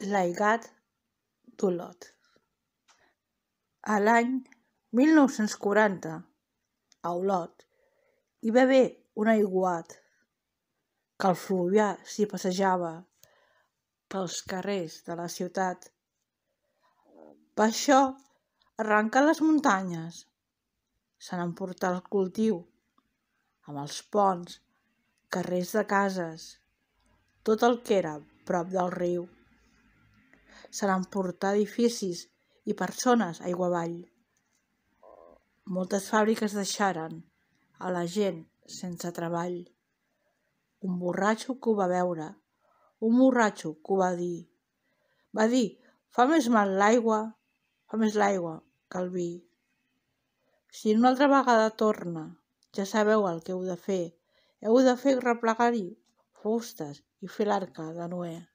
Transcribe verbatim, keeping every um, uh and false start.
L'Aigat d'Olot. A l'any mil nou-cents quaranta, a Olot, hi va haver un aiguat que el fluvià s'hi passejava pels carrers de la ciutat. Per això, arrencar les muntanyes, se n'emportà el cultiu, amb els ponts, carrers de cases, tot el que era prop del riu. Se n'emportà edificis i persones aigua avall. Moltes fàbriques deixaren a la gent sense treball. Un borratxo que ho va veure, un borratxo que ho va dir. Va dir, fa més mal l'aigua, fa més l'aigua que el vi. Si una altra vegada torna, ja sabeu el que heu de fer. Heu de fer replegar-hi fustes i fer l'arca de Noè.